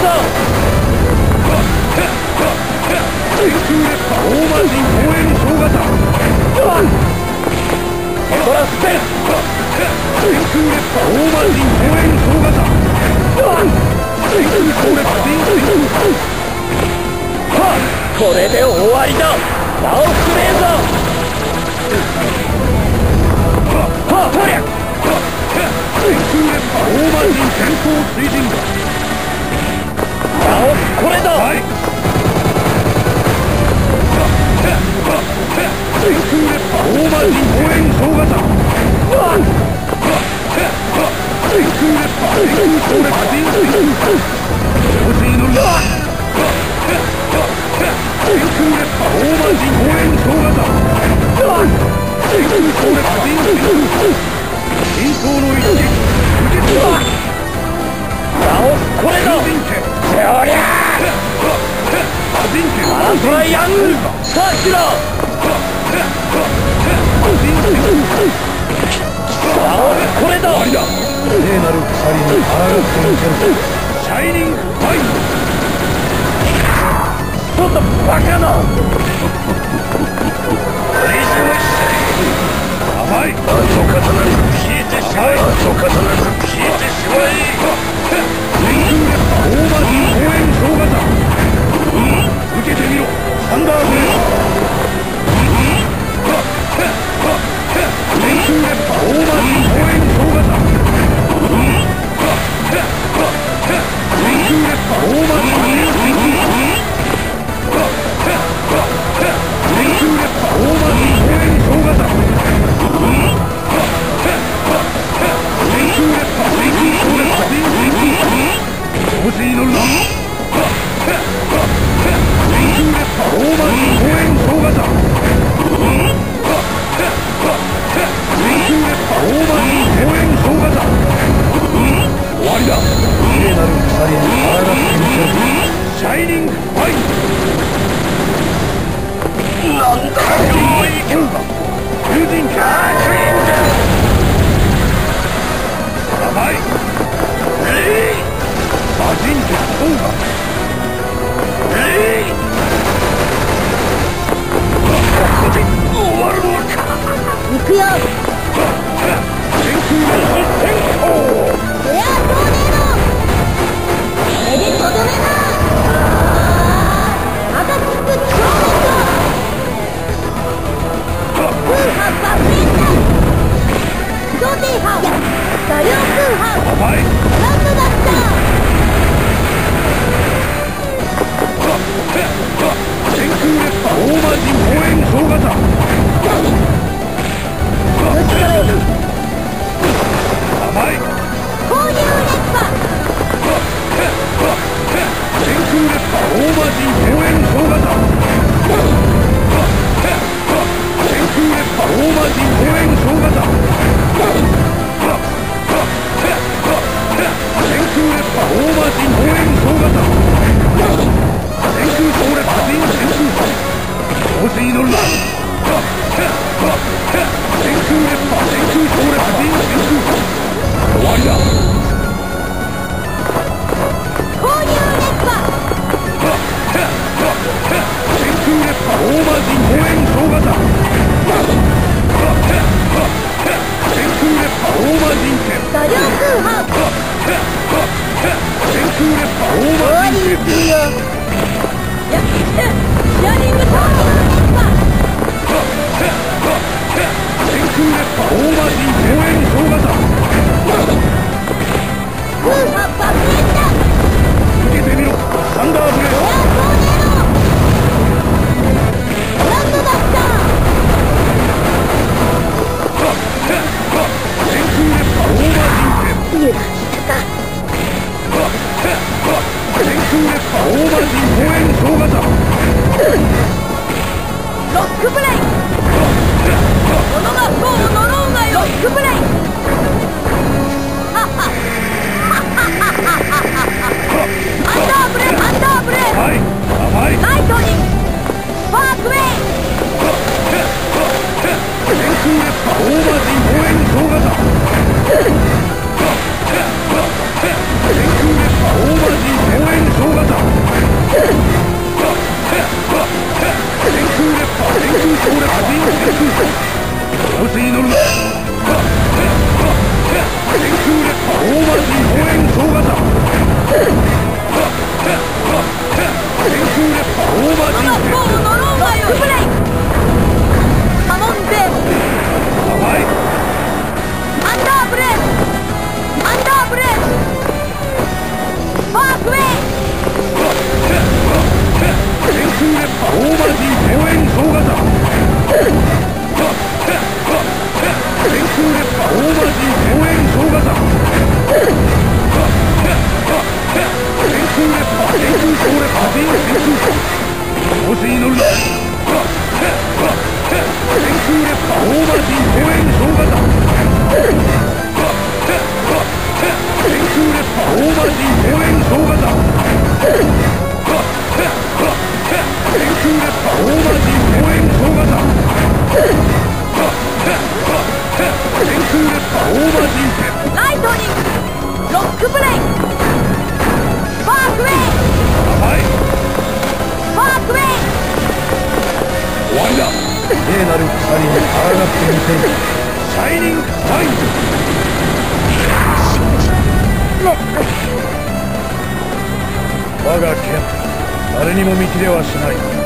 ぞ。天空烈波大魔神公園小型。ヘドラスペン。天空烈波大魔神公園小型。天空小烈波電水。これで終わりだ。名をくれぞ。はっりゃ。天空烈波大魔神戦闘水神だ。名をこれだ。はい。天空烈波大魔神公園小型。天空烈波天空小烈波電水。洪水の天空烈波大魔神公園小型。天空小烈波電水。真相の一撃。受け取る。名をこれだ。そりゃあトライアングルさあしろ。これだ。聖なる鎖に抗うシャイニングファイト。ちょっとバカな。甘い。あの刀に消えてしまえ。あの刀に消えてしまえ。天空烈波大魔神公園小型。受けてみろ。サンダーブレード。天空烈波大魔神公園小型。天空烈波大魔神電水。天空烈波大魔神公園小型。天空烈波天空小烈波電水。洪水の乱。天空烈波大魔神公園小型。天空烈波大魔神公園小型。終わりだ。聖なる鎖に抗ってみせる。シャイニングファイト。なんだよいけんだ。友人か。やばい。魔人決闘だ。ここで終わるのか。行くよ。天空烈波天候。エアトーネード。これでとどめだ。アタック超熱。空波爆炎弾。同点波。車両空波。ランドダスター。天空烈波大魔神公園小型。甘い。購入烈波。天空烈波大魔神公園小型。天空烈波大魔神公園小型。天空烈波大魔神公園小型。天空小烈波電旋風。洪水の乱。天空烈波天空小烈波電旋風。終わりだ。購入烈波。天空烈波大魔神公園小型。天空烈波大魔神剣。車両空波。天空烈波大魔神剣。シャーニングトーネード烈波。天空烈波大魔神公園小型。空波爆炎弾。受けてみろ。サンダーブレード。エアトーネード。ランドダスター。天空烈波大魔神剣。油断したか。天空烈波大魔神公園小型。ロックブレイ。物が不幸を呪うがよ。ロックブレイ。ハッハッ。アンダーブレイ。アンダーブレイ。はい。ライトニング。パークウェイ。天空烈波大魔神公園小型。天空烈波大魔神公園小型。 行列パティーン旋風調子に乗るな。天空列波大魔神公園小型。天空列波大魔神公園小型。天空列波大魔神公園小型。天空列波大魔神戦。 ライトニングロックブレイクスパークウェイはいスパークウェイ終わりだ。聖なる鎖に抗ってみせる。シャイニングファイン我が剣誰にも見切れはしない。